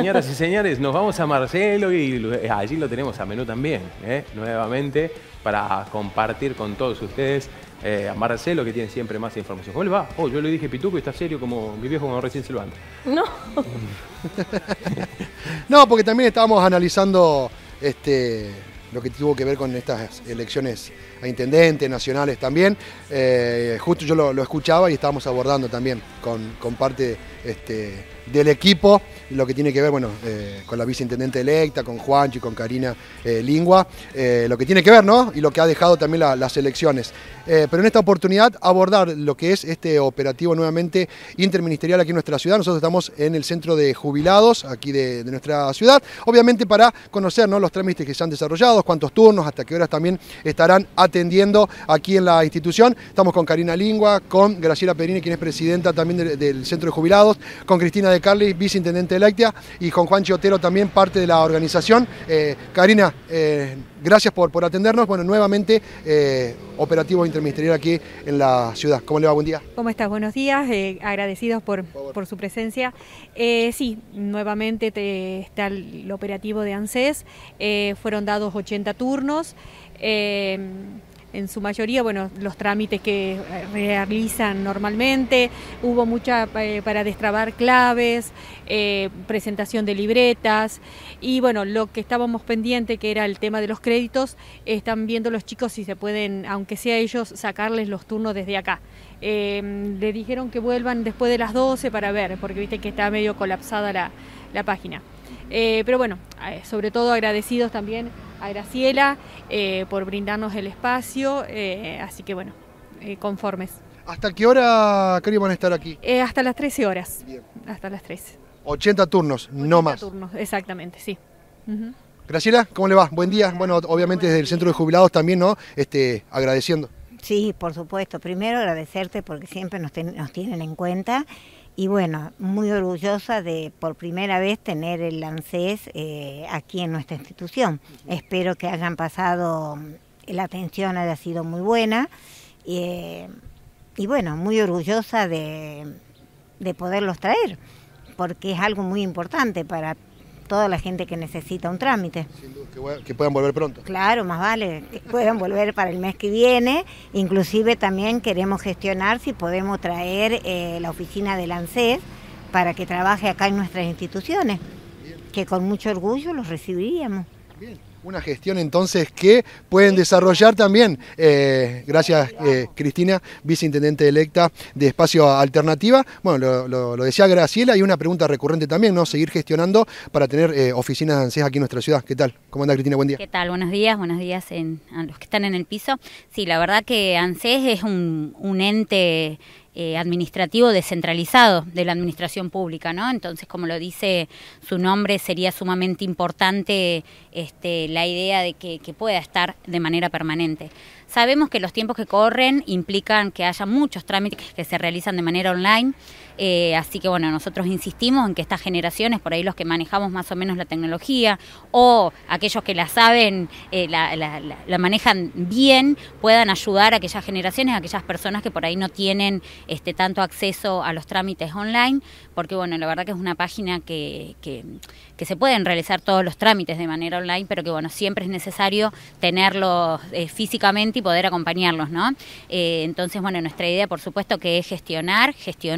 Señoras y señores, nos vamos a Marcelo y allí lo tenemos a Menú también, nuevamente, para compartir con todos ustedes. A Marcelo, que tiene siempre más información. ¿Cómo le va? Oh, yo le dije Pituco y está serio como mi viejo cuando recién se levanta. No. No, porque también estábamos analizando lo que tuvo que ver con estas elecciones a intendentes, nacionales también. Justo yo lo escuchaba y estábamos abordando también con parte del equipo lo que tiene que ver, bueno, con la viceintendente electa, con Juancho y con Karina Lingua, lo que tiene que ver, ¿no? Y lo que ha dejado también las elecciones. Pero en esta oportunidad abordar lo que es este operativo nuevamente interministerial aquí en nuestra ciudad. Nosotros estamos en el centro de jubilados aquí de nuestra ciudad, obviamente para conocer, ¿no?, los trámites que se han desarrollado, cuántos turnos, hasta qué horas también estarán atendiendo aquí en la institución. Estamos con Karina Lingua, con Graciela Perini, quien es presidenta también del centro de jubilados, con Cristina De Carli, viceintendente electa, y con Juanchi Otero, también parte de la organización. Karina, gracias por atendernos. Bueno, nuevamente operativo interministerial aquí en la ciudad. ¿Cómo le va? Buen día. ¿Cómo estás? Buenos días, agradecidos por su presencia. Sí, nuevamente está el operativo de ANSES, fueron dados 80 turnos. En su mayoría, bueno, los trámites que realizan normalmente, hubo mucha para destrabar claves, presentación de libretas, y bueno, lo que estábamos pendiente, que era el tema de los créditos, están viendo los chicos si se pueden, aunque sea ellos, sacarles los turnos desde acá. Le dijeron que vuelvan después de las 12 para ver, porque viste que está medio colapsada la página. Pero bueno, sobre todo agradecidos también a Graciela por brindarnos el espacio, así que bueno, conformes. ¿Hasta qué hora, Cari, van a estar aquí? Hasta las 13 horas. Bien. Hasta las 13. 80 turnos, 80 no más. Turnos, exactamente, sí. Graciela, ¿cómo le va? Buen día. Bueno, obviamente desde el centro de jubilados también, ¿no? Agradeciendo. Sí, por supuesto. Primero agradecerte porque siempre nos tienen en cuenta. Y bueno, muy orgullosa de por primera vez tener el ANSES aquí en nuestra institución. Espero que hayan pasado, la atención haya sido muy buena y bueno, muy orgullosa de poderlos traer, porque es algo muy importante para toda la gente que necesita un trámite. Sin duda, que puedan volver pronto. Claro, más vale que puedan volver para el mes que viene. Inclusive también queremos gestionar si podemos traer la oficina del ANSES para que trabaje acá en nuestras instituciones. Bien. Que con mucho orgullo los recibiríamos. Bien. Una gestión entonces que pueden desarrollar también, gracias Cristina, viceintendente electa de Espacio Alternativa. Bueno, lo decía Graciela, y una pregunta recurrente también, ¿no? Seguir gestionando para tener oficinas de ANSES aquí en nuestra ciudad. ¿Qué tal? ¿Cómo anda, Cristina? Buen día. ¿Qué tal? Buenos días a los que están en el piso. Sí, la verdad que ANSES es un ente administrativo descentralizado de la administración pública, ¿no? Entonces, como lo dice su nombre, sería sumamente importante la idea de que pueda estar de manera permanente. Sabemos que los tiempos que corren implican que haya muchos trámites que se realizan de manera online, así que bueno, nosotros insistimos en que estas generaciones, por ahí los que manejamos más o menos la tecnología, o aquellos que la saben, la manejan bien, puedan ayudar a aquellas generaciones, a aquellas personas que por ahí no tienen tanto acceso a los trámites online, porque bueno, la verdad que es una página que se pueden realizar todos los trámites de manera online, pero que bueno, siempre es necesario tenerlos físicamente y poder acompañarlos, ¿no? Entonces, bueno, nuestra idea, por supuesto, que es gestionar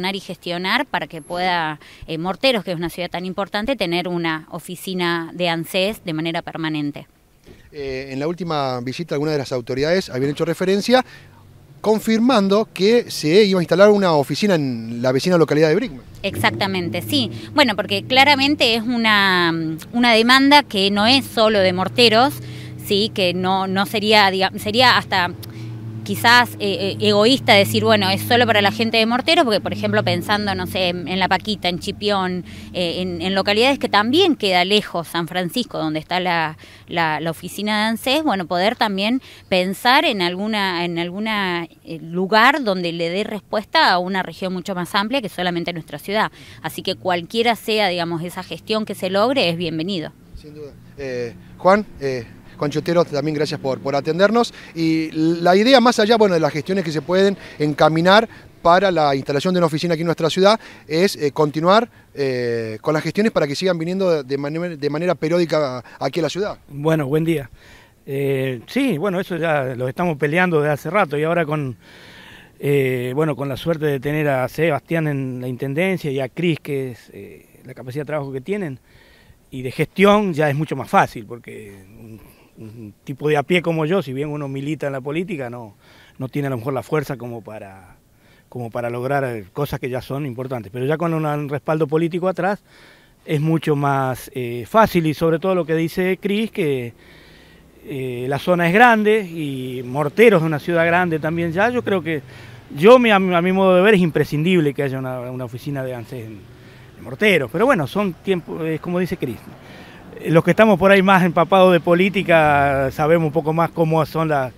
para que pueda Morteros, que es una ciudad tan importante, tener una oficina de ANSES de manera permanente. En la última visita, algunas de las autoridades habían hecho referencia confirmando que se iba a instalar una oficina en la vecina localidad de Brickman. Exactamente, sí. Bueno, porque claramente es una demanda que no es solo de Morteros, sí, que no sería, digamos, sería hasta quizás egoísta decir, bueno, es solo para la gente de Morteros, porque por ejemplo pensando, no sé, en La Paquita, en Chipión, en localidades que también queda lejos, San Francisco, donde está la oficina de ANSES, bueno, poder también pensar en alguna lugar donde le dé respuesta a una región mucho más amplia que solamente nuestra ciudad. Así que cualquiera sea, digamos, esa gestión que se logre, es bienvenido. Sin duda. Juanchi Otero, también gracias por atendernos. Y la idea, más allá, bueno, de las gestiones que se pueden encaminar para la instalación de una oficina aquí en nuestra ciudad es continuar con las gestiones para que sigan viniendo de manera periódica aquí a la ciudad. Bueno, buen día. Sí, bueno, eso ya lo estamos peleando desde hace rato y ahora con la suerte de tener a Sebastián en la intendencia y a Cris, que es la capacidad de trabajo que tienen y de gestión, ya es mucho más fácil, porque un tipo de a pie como yo, si bien uno milita en la política, no tiene a lo mejor la fuerza como para lograr cosas que ya son importantes, pero ya con un respaldo político atrás es mucho más fácil, y sobre todo lo que dice Cris, que la zona es grande y Morteros es una ciudad grande también ya. Yo creo que, a mi modo de ver, es imprescindible que haya una oficina de ANSES en Morteros, pero bueno, son tiempos, es como dice Cris. Los que estamos por ahí más empapados de política sabemos un poco más cómo son las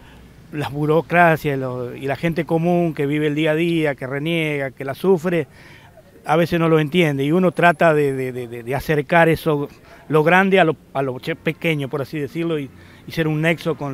burocracias y la gente común que vive el día a día, que reniega, que la sufre, a veces no lo entiende, y uno trata de acercar eso, lo grande a lo pequeño, por así decirlo, y ser un nexo con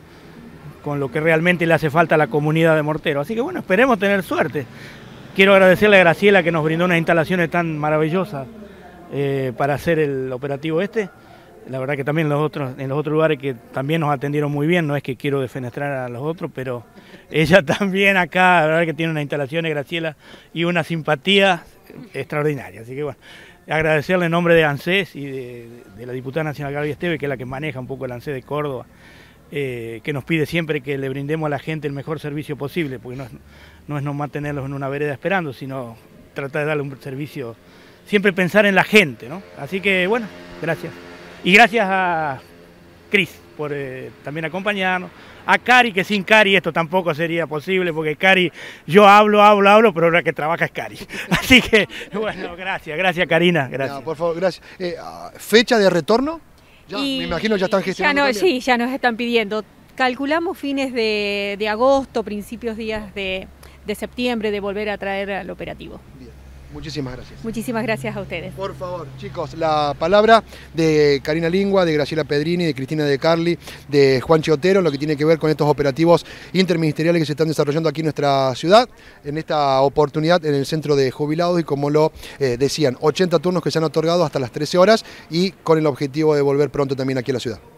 lo que realmente le hace falta a la comunidad de Morteros. Así que bueno, esperemos tener suerte. Quiero agradecerle a Graciela, que nos brindó unas instalaciones tan maravillosas para hacer el operativo este. La verdad que también en los otros lugares que también nos atendieron muy bien, no es que quiero defenestrar a los otros, pero ella también acá, la verdad que tiene unas instalaciones, Graciela, y una simpatía extraordinaria. Así que bueno, agradecerle en nombre de ANSES y de la diputada nacional Gaby Esteve, que es la que maneja un poco el ANSES de Córdoba, que nos pide siempre que le brindemos a la gente el mejor servicio posible, porque no es nomás tenerlos en una vereda esperando, sino tratar de darle un servicio, siempre pensar en la gente, ¿no? Así que bueno, gracias. Y gracias a Cris por también acompañarnos, a Cari, que sin Cari esto tampoco sería posible, porque Cari, yo hablo, pero la que trabaja es Cari. Así que, bueno, gracias Karina, gracias. Ya, por favor, gracias. ¿Fecha de retorno? Ya, me imagino ya están gestionando. Sí, ya nos están pidiendo. Calculamos fines de agosto, principios días de septiembre, de volver a traer al operativo. Bien. Muchísimas gracias. Muchísimas gracias a ustedes. Por favor, chicos, la palabra de Karina Lingua, de Graciela Pedrini, de Cristina De Carli, de Juan Chiotero, en lo que tiene que ver con estos operativos interministeriales que se están desarrollando aquí en nuestra ciudad, en esta oportunidad en el centro de jubilados, y como lo decían, 80 turnos que se han otorgado hasta las 13 horas y con el objetivo de volver pronto también aquí a la ciudad.